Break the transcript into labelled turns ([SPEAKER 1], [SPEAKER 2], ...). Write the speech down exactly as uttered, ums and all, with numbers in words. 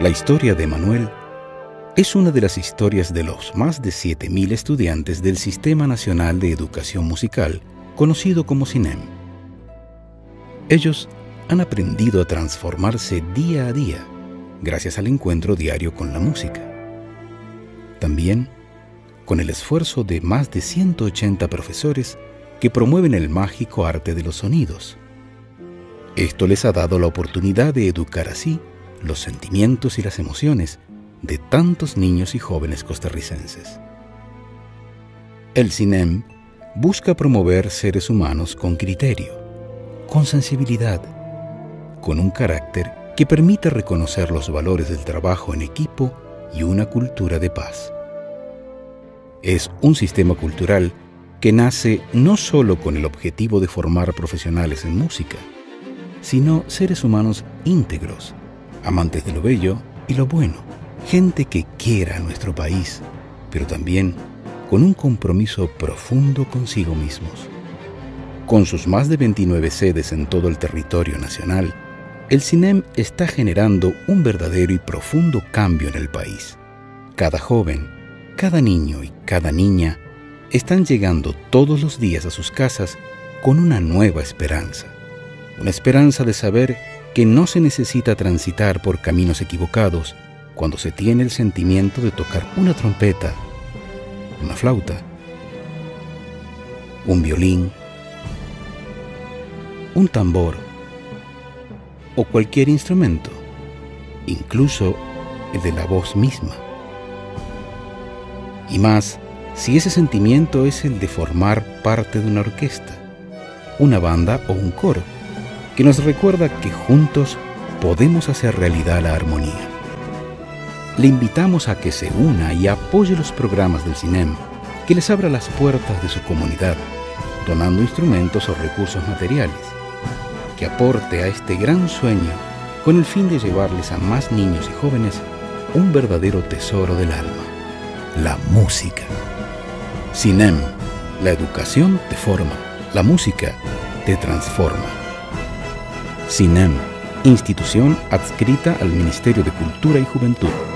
[SPEAKER 1] La historia de Manuel es una de las historias de los más de siete mil estudiantes del Sistema Nacional de Educación Musical, conocido como SINEM. Ellos han aprendido a transformarse día a día gracias al encuentro diario con la música. También con el esfuerzo de más de ciento ochenta profesores que promueven el mágico arte de los sonidos. Esto les ha dado la oportunidad de educar así los sentimientos y las emociones de tantos niños y jóvenes costarricenses. El SINEM busca promover seres humanos con criterio, con sensibilidad, con un carácter que permita reconocer los valores del trabajo en equipo y una cultura de paz. Es un sistema cultural que nace no solo con el objetivo de formar profesionales en música, sino seres humanos íntegros, amantes de lo bello y lo bueno, gente que quiera a nuestro país, pero también con un compromiso profundo consigo mismos. Con sus más de veintinueve sedes en todo el territorio nacional, el SINEM está generando un verdadero y profundo cambio en el país. Cada joven, cada niño y cada niña están llegando todos los días a sus casas con una nueva esperanza. Una esperanza de saber que no se necesita transitar por caminos equivocados cuando se tiene el sentimiento de tocar una trompeta, una flauta, un violín, un tambor o cualquier instrumento, incluso el de la voz misma. Y más, si ese sentimiento es el de formar parte de una orquesta, una banda o un coro, que nos recuerda que juntos podemos hacer realidad la armonía. Le invitamos a que se una y apoye los programas del SINEM, que les abra las puertas de su comunidad, donando instrumentos o recursos materiales, que aporte a este gran sueño con el fin de llevarles a más niños y jóvenes un verdadero tesoro del alma, la música. SINEM, la educación te forma, la música te transforma. SINEM, institución adscrita al Ministerio de Cultura y Juventud.